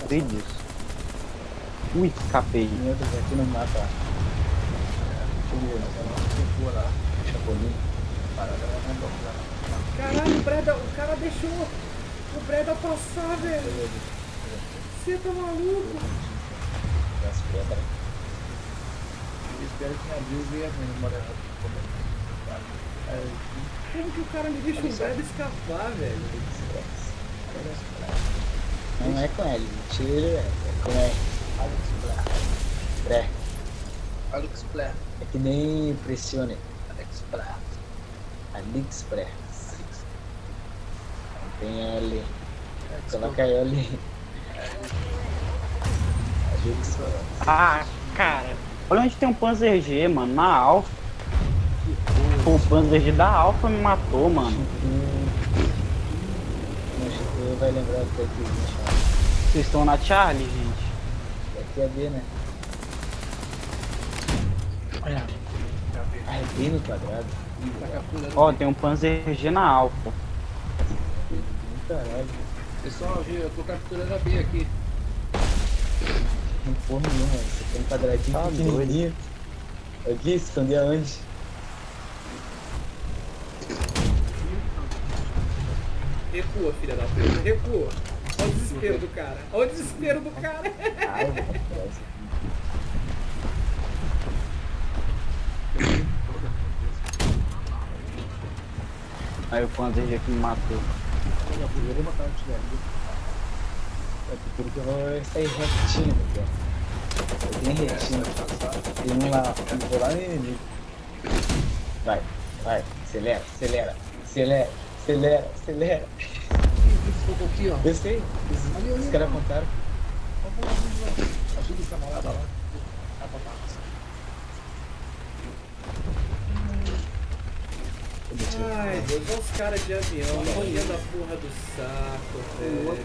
gostei disso. Ui, escapei. Meu Deus, aqui no mapa. Deixa eu ver, mas ela não lá. Chapolin. Parada ela não dobra. Caralho, o Breda, o cara deixou o Breda passar, velho. Você tá maluco? Das pedras. Eu espero que me abriu e a memória Como que o cara me deixa o Breda escapar, velho? Não é com L, mentira, é com R. Pré. AliExpress. É que nem pressione. AliExpress. AliExpress. Não tem L. Coloca L. AliExpress. Ah, cara. Olha onde tem um Panzer G, mano. Na Alpha. Pô, o Panzer G da Alpha me matou, mano. Você vai lembrar do que aqui, Vocês estão na Charlie, gente? aqui é B, né? Olha. Ah, é B no quadrado. Ó, tem um Panzer G na Alpha. Caralho. Pessoal, eu tô capturando a B aqui. Não porra nenhuma, você tem um quadradinho Tá pequenininho. Aqui, esconder aonde? Recua, filha da puta, recua. Olha o desespero do cara. Olha o desespero do cara. Ah, eu vou capturar isso Aí o Panzer G que me matou. aqui. Eu vou matar o artilharia. É porque eu vou sair retinho daqui, ó. Bem retinho. Tem um lá, eu vou lá no inimigo. Vai, vai, acelera, acelera, acelera, acelera, acelera. Esse aqui, ó. Eu sei, os caras apontaram. Ajuda o camarada lá. Ai, Deus, olha os caras de avião, morrendo a porra do saco, velho.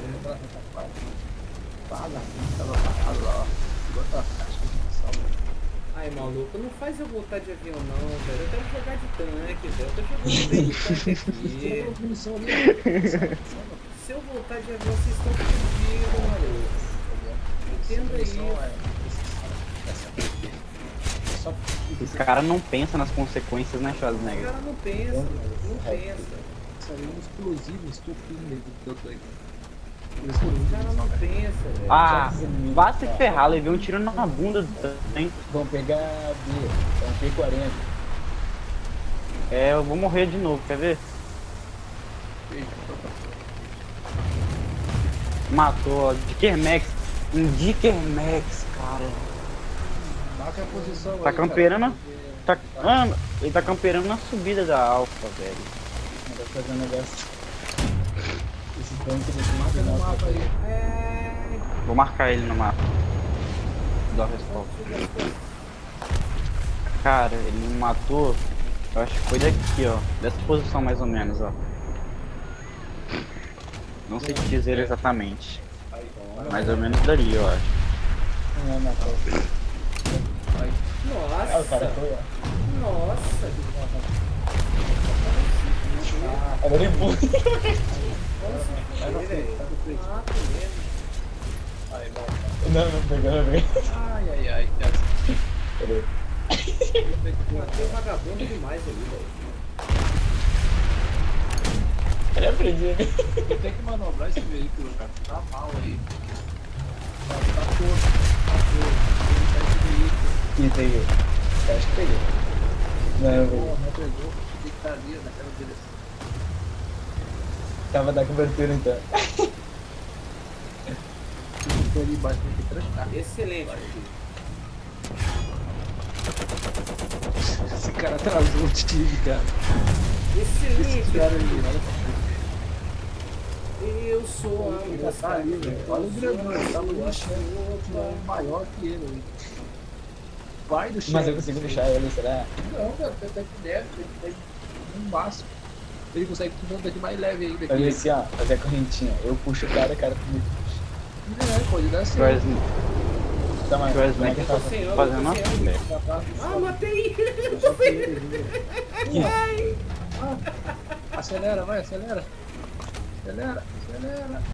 Tava parado lá, ó. Bota a caixa de salva. Ai, maluco, não faz eu voltar de avião não, velho. Eu quero jogar de tanque, velho. Eu tô jogando bem de tanque aqui. Munição ali. Se eu voltar de avião, vocês estão fodidos, maluco. Entenda isso. Os caras não pensam nas consequências, né, O Schwarzenegger? cara não pensa, não pensa. Isso aí é um explosivo, estupim dentro do tanque. O cara não pensa, velho. Ah, vá se ferrar, levei um tiro na bunda do tanque. Vão pegar B, é um P40. É, eu vou morrer de novo, quer ver? Matou, ó, Dickermax. Um Dickermax, cara. Marca a posição Tá aí, camperando? cara. Mano, ele tá camperando na subida da Alpha, velho. Não vai fazer um negócio. Esse tanque desse Marca no mapa aí. É... Vou marcar ele no mapa. Dá a resposta. Cara, ele me matou. Eu acho que foi daqui, ó. Dessa posição mais ou menos, ó. Não sei te dizer exatamente. Mais ou menos dali, eu acho. Não é na costa. Ah, o cara Nossa, foi, ó. nossa. Agora ele foi. Nossa, velho. Mato mesmo. Não, pegou, não pegou. Ai, ai, ai. Peraí. Matei o vagabundo demais ali, velho. Ele aprendeu. Eu tenho que manobrar esse veículo, cara. Tá mal aí. Tá torto. Tá torto. Ele tá esse veículo. Ih, peguei. Acho que peguei. Não, Pô, peguei. não pegou. Tem que estar ali, naquela direção. Tava da cobertura então. Ficou ali embaixo, tem que trancar. Excelente, filho. Esse cara atrasou o time, cara. Excelente. Esse cara ali, olha pra frente. Eu sou a Ele já tá ali, velho. Olha o grandão, ele tava no chão. É maior que ele, velho. Vai do chão. Mas eu consigo puxar ele, será? Não, cara, até que deve, tem no máximo. Ele consegue tudo daqui mais leve ainda. Fazer assim, ó. Fazer a correntinha. Eu puxo o cara comigo puxa. É, pode dar certo. Schwarzenegger Tá, mas Schwarzenegger tá Sem ângulo, fazendo uma sem ângulo. flecha. Ah, matei! Aqui. Acelera, vai, acelera. Acelera, acelera.